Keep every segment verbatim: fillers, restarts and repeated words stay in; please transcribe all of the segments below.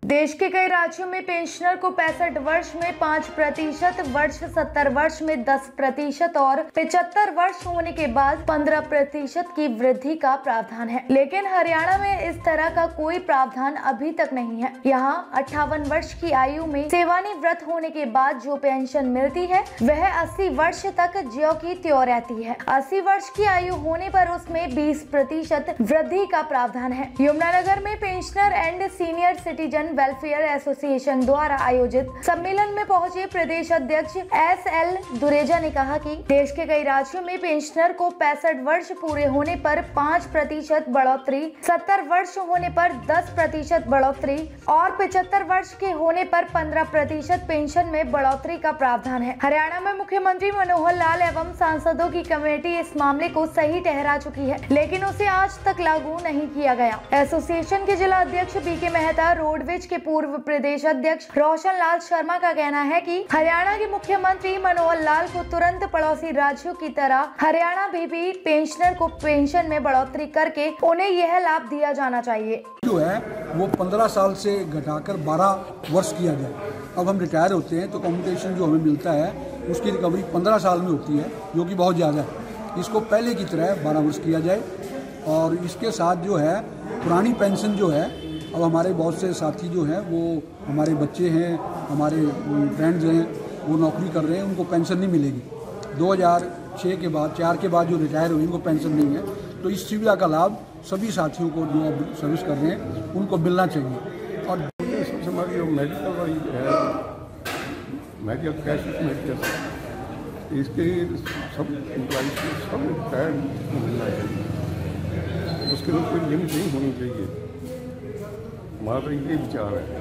देश के कई राज्यों में पेंशनर को पैंसठ वर्ष में पाँच प्रतिशत, वर्ष सत्तर वर्ष में दस प्रतिशत और पचहत्तर वर्ष होने के बाद पंद्रह प्रतिशत की वृद्धि का प्रावधान है। लेकिन हरियाणा में इस तरह का कोई प्रावधान अभी तक नहीं है। यहाँ अट्ठावन वर्ष की आयु में सेवानिवृत्त होने के बाद जो पेंशन मिलती है वह अस्सी वर्ष तक ज्यों की त्यों रहती है। अस्सी वर्ष की आयु होने पर उसमें बीस प्रतिशत वृद्धि का प्रावधान है। यमुनानगर में pensioner and senior citizen welfare association द्वारा आयोजित सम्मेलन में पहुंचे प्रदेश अध्यक्ष एस एल दुरेजा ने कहा कि देश के कई राज्यों में पेंशनर को पैंसठ वर्ष पूरे होने पर पाँच प्रतिशत बढ़ोतरी, सत्तर वर्ष होने पर दस प्रतिशत बढ़ोतरी और पचहत्तर वर्ष के होने पर पंद्रह प्रतिशत पेंशन में बढ़ोतरी का प्रावधान है। हरियाणा में मुख्यमंत्री मनोहर लाल एवं सांसदों की कमेटी इस मामले को सही ठहरा चुकी है, लेकिन उसे आज तक लागू नहीं किया गया। एसोसिएशन के जिला अध्यक्ष बी के मेहता, रोडवेज के पूर्व प्रदेश अध्यक्ष रोशन लाल शर्मा का कहना है कि हरियाणा के मुख्यमंत्री मनोहर लाल को तुरंत पड़ोसी राज्यों की तरह हरियाणा भी, भी पेंशनर को पेंशन में बढ़ोतरी करके उन्हें यह लाभ दिया जाना चाहिए। जो है वो पंद्रह साल से घटाकर बारह वर्ष किया जाए। अब हम रिटायर होते हैं तो कम्युटेशन जो हमें मिलता है उसकी रिकवरी पंद्रह साल में होती है, जो कि बहुत ज़्यादा है। इसको पहले की तरह बारह वर्ष किया जाए और इसके साथ जो है पुरानी पेंशन जो है, अब हमारे बहुत से साथी जो हैं वो हमारे बच्चे हैं, हमारे फ्रेंड्स हैं, वो नौकरी कर रहे हैं, उनको पेंशन नहीं मिलेगी। दो हज़ार छह के बाद चार के बाद जो रिटायर हुए उनको पेंशन नहीं है। तो इस सुविधा का लाभ सभी साथियों को जो अब सर्विस कर रहे हैं उनको मिलना चाहिए। और हमारी जो मेडिकल वाली है, मेडिकल कैश मेडिकल, इसके सब एम्प्लॉइज को सब रिटायर मिलना चाहिए, उसके लिए कोई लिमिट नहीं होनी चाहिए। हमारा ये विचार है।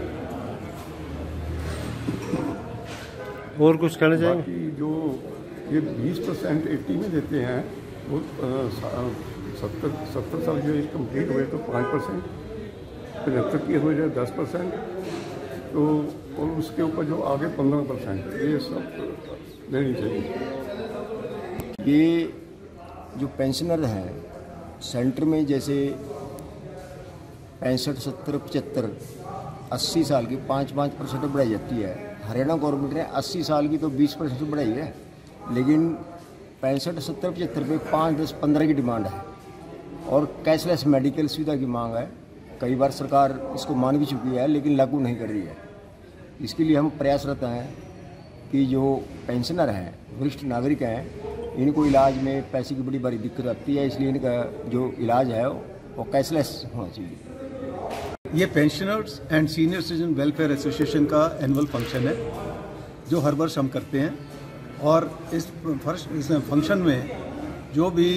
और कुछ कहना चाहेंगे? बाकी जो ये बीस परसेंट एट्टी में देते हैं वो सत्तर सत्तर साल जो कंप्लीट हुए तो पाँच परसेंट, पचहत्तर की हो जाए दस परसेंट, तो और उसके ऊपर जो आगे पंद्रह परसेंट, ये सब देनी चाहिए। ये जो पेंशनर हैं सेंटर में जैसे पैंसठ, सत्तर, पचहत्तर, अस्सी साल की पाँच पाँच परसेंट बढ़ाई जाती है। हरियाणा गवर्नमेंट ने अस्सी साल की तो बीस परसेंट बढ़ाई है, लेकिन पैंसठ, सत्तर, पचहत्तर पे पाँच, दस, पंद्रह की डिमांड है और कैशलेस मेडिकल सुविधा की मांग है। कई बार सरकार इसको मान भी चुकी है लेकिन लागू नहीं कर रही है। इसके लिए हम प्रयासरत हैं कि जो पेंशनर हैं, वरिष्ठ नागरिक हैं, इनको इलाज में पैसे की बड़ी बड़ी दिक्कत आती है, इसलिए इनका जो इलाज है वो कैशलेस होना चाहिए। ये pensioners and senior citizen welfare association का एनुअल फंक्शन है जो हर वर्ष हम करते हैं और इस इस फंक्शन में जो भी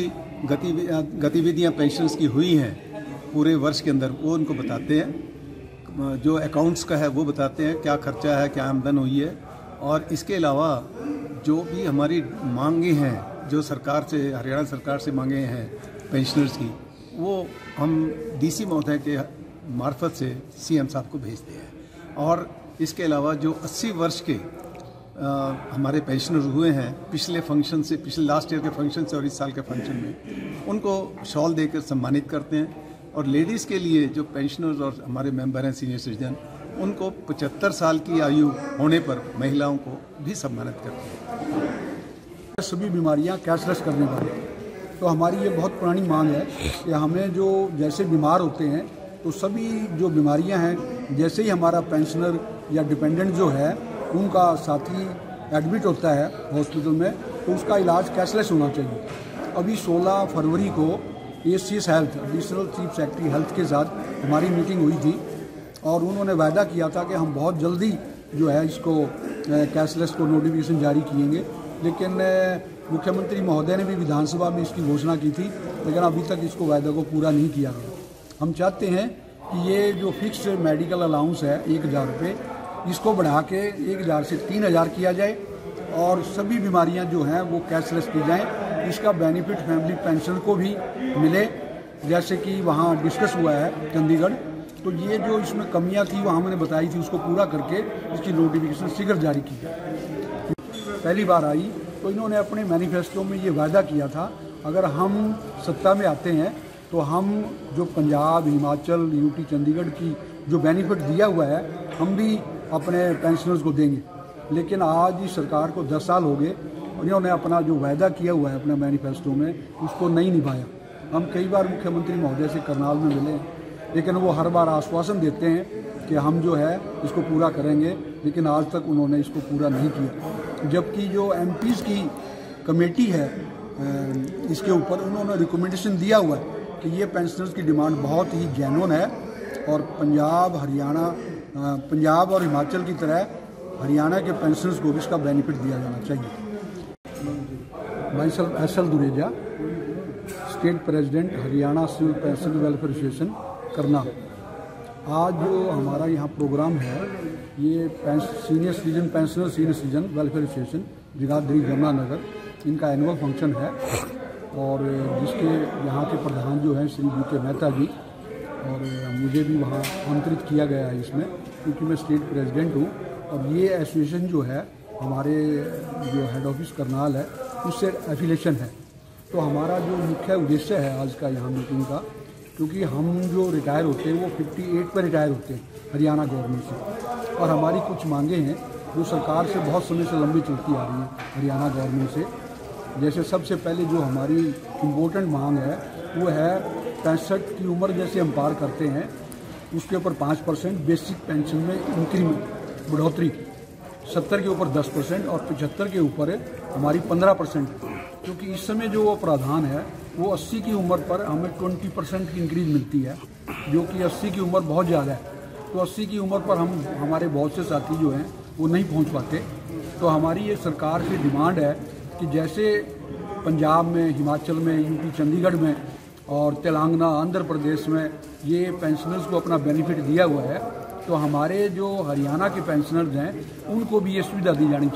गतिविधियां पेंशनर्स की हुई हैं पूरे वर्ष के अंदर वो उनको बताते हैं। जो अकाउंट्स का है वो बताते हैं, क्या खर्चा है, क्या आमदन हुई है। और इसके अलावा जो भी हमारी मांगे हैं, जो सरकार से, हरियाणा सरकार से मांगे हैं पेंशनर्स की, वो हम डीसी महोदय के मार्फत से सीएम साहब को भेजते हैं। और इसके अलावा जो अस्सी वर्ष के आ, हमारे पेंशनर हुए हैं पिछले फंक्शन से, पिछले लास्ट ईयर के फंक्शन से और इस साल के फंक्शन में, उनको शॉल देकर सम्मानित करते हैं। और लेडीज़ के लिए जो पेंशनर्स और हमारे मेंबर हैं सीनियर सिटीजन, उनको पचहत्तर साल की आयु होने पर महिलाओं को भी सम्मानित करते हैं। सभी बीमारियां कैशलेस करने वाली हैं, तो हमारी ये बहुत पुरानी मांग है कि हमें जो जैसे बीमार होते हैं तो सभी जो बीमारियां हैं, जैसे ही हमारा पेंशनर या डिपेंडेंट जो है उनका साथी एडमिट होता है हॉस्पिटल में, तो उसका इलाज कैशलेस होना चाहिए। अभी सोलह फरवरी को ACS health, additional chief secretary health के साथ हमारी मीटिंग हुई थी और उन्होंने वायदा किया था कि हम बहुत जल्दी जो है इसको कैशलेस को नोटिफिकेशन जारी किएंगे। लेकिन मुख्यमंत्री महोदय ने भी विधानसभा में इसकी घोषणा की थी, लेकिन अभी तक इसको वायदा को पूरा नहीं किया गया। हम चाहते हैं कि ये जो फिक्स मेडिकल अलाउंस है एक हज़ार रुपये, इसको बढ़ा के एक हज़ार से तीन हज़ार किया जाए और सभी बीमारियां जो हैं वो कैशलेस की जाएं। इसका बेनिफिट फैमिली पेंशन को भी मिले, जैसे कि वहाँ डिस्कस हुआ है चंडीगढ़। तो ये जो इसमें कमियां थी वो हमने बताई थी, उसको पूरा करके इसकी नोटिफिकेशन शीघ्र जारी की जाए। पहली बार आई तो इन्होंने अपने मैनिफेस्टो में ये वायदा किया था, अगर हम सत्ता में आते हैं तो हम जो पंजाब, हिमाचल, यूटी, चंडीगढ़ की जो बेनिफिट दिया हुआ है हम भी अपने पेंशनर्स को देंगे। लेकिन आज इस सरकार को दस साल हो गए और इन्होंने अपना जो वायदा किया हुआ है अपने मैनिफेस्टो में उसको नहीं निभाया। हम कई बार मुख्यमंत्री महोदय से करनाल में मिले हैं, लेकिन वो हर बार आश्वासन देते हैं कि हम जो है इसको पूरा करेंगे, लेकिन आज तक उन्होंने इसको पूरा नहीं किया। जबकि जो एम पीज़ की कमेटी है इसके ऊपर उन्होंने रिकमेंडेशन दिया हुआ है कि ये पेंशनर्स की डिमांड बहुत ही जेन्युइन है और पंजाब हरियाणा पंजाब और हिमाचल की तरह हरियाणा के पेंशनर्स को भी इसका बेनिफिट दिया जाना चाहिए। भाई साहब S L Dureja, state president Haryana civil pension welfare association करना। आज जो हमारा यहाँ प्रोग्राम है ये senior citizen pensioner senior citizen welfare association Jagadhri Yamunanagar, इनका एनुअल फंक्शन है और जिसके यहाँ के प्रधान जो हैं श्री बी के मेहता जी, और मुझे भी वहाँ आमंत्रित किया गया है इसमें क्योंकि मैं स्टेट प्रेसिडेंट हूँ। और ये एसोसिएशन जो है हमारे जो हेड ऑफिस करनाल है उससे एफिलेशन है। तो हमारा जो मुख्य उद्देश्य है आज का यहाँ मीटिंग का, क्योंकि हम जो रिटायर होते हैं वो अट्ठावन पर रिटायर होते हैं हरियाणा गवर्नमेंट से, और हमारी कुछ मांगे हैं जो सरकार से बहुत समय से लंबी चलती आ रही हैं हरियाणा गवर्नमेंट से। जैसे सबसे पहले जो हमारी इम्पोर्टेंट मांग है वो है पैंसठ की उम्र जैसे हम पार करते हैं उसके ऊपर पाँच परसेंट बेसिक पेंशन में इंक्रीमेंट बढ़ोतरी, सत्तर के ऊपर दस परसेंट और पचहत्तर के ऊपर हमारी पंद्रह परसेंट, क्योंकि इस समय जो वो प्रावधान है वो अस्सी की उम्र पर हमें बीस परसेंट की इंक्रीज मिलती है, जो कि अस्सी की उम्र बहुत ज़्यादा है। तो अस्सी की उम्र पर हम हमारे बहुत से साथी जो हैं वो नहीं पहुंच पाते। तो हमारी ये सरकार की डिमांड है कि जैसे पंजाब में, हिमाचल में, यूपी चंडीगढ़ में और तेलंगाना आंध्र प्रदेश में ये पेंशनर्स को अपना बेनिफिट दिया हुआ है, तो हमारे जो हरियाणा के पेंशनर्स हैं उनको भी ये सुविधा दी जानी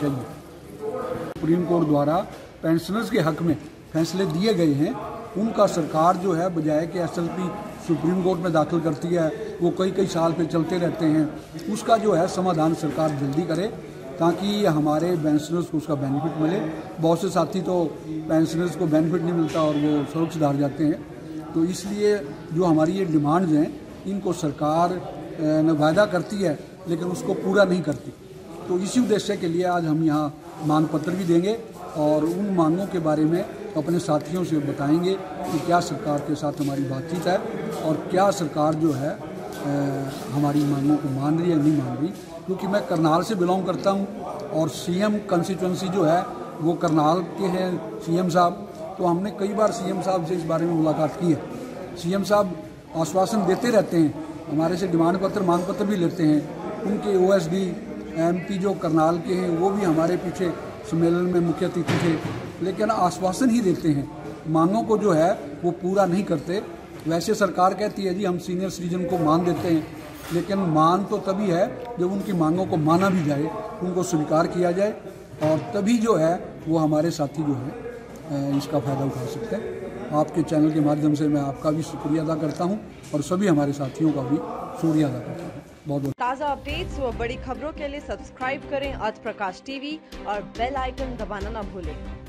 चाहिए। सुप्रीम कोर्ट द्वारा पेंशनर्स के हक में फैसले दिए गए हैं, उनका सरकार जो है बजाय कि S L P supreme court में दाखिल करती है वो कई कई साल पे चलते रहते हैं, उसका जो है समाधान सरकार जल्दी करे ताकि हमारे पेंशनर्स को उसका बेनिफिट मिले। बहुत से साथी तो पेंशनर्स को बेनिफिट नहीं मिलता और वो सड़क सुधार जाते हैं। तो इसलिए जो हमारी ये डिमांड्स हैं इनको सरकार न वायदा करती है लेकिन उसको पूरा नहीं करती। तो इसी उद्देश्य के लिए आज हम यहाँ मांग पत्र भी देंगे और उन मांगों के बारे में अपने साथियों से बताएंगे कि क्या सरकार के साथ हमारी बातचीत है और क्या सरकार जो है आ, हमारी मांगों को मान रही है नहीं मान रही। क्योंकि मैं करनाल से बिलोंग करता हूं और सीएम कंस्टिट्यूंसी जो है वो करनाल के हैं सीएम साहब, तो हमने कई बार सीएम साहब से इस बारे में मुलाकात की है। सीएम साहब आश्वासन देते रहते हैं, हमारे से डिमांड पत्र मांग पत्र भी लेते हैं। उनके ओएसडी एमपी जो करनाल के हैं वो भी हमारे पीछे सम्मेलन में मुख्य अतिथि थे, लेकिन आश्वासन ही देते हैं, मांगों को जो है वो पूरा नहीं करते। वैसे सरकार कहती है जी हम सीनियर सिटीजन को मान देते हैं, लेकिन मान तो तभी है जब उनकी मांगों को माना भी जाए, उनको स्वीकार किया जाए, और तभी जो है वो हमारे साथी जो है इसका फ़ायदा उठा सकते हैं। आपके चैनल के माध्यम से मैं आपका भी शुक्रिया अदा करता हूं और सभी हमारे साथियों का भी शुक्रिया अदा करता हूं। बहुत बहुत ताज़ा अपडेट्स व बड़ी खबरों के लिए सब्सक्राइब करें आज प्रकाश टीवी और बेल आइकन दबाना ना भूलें।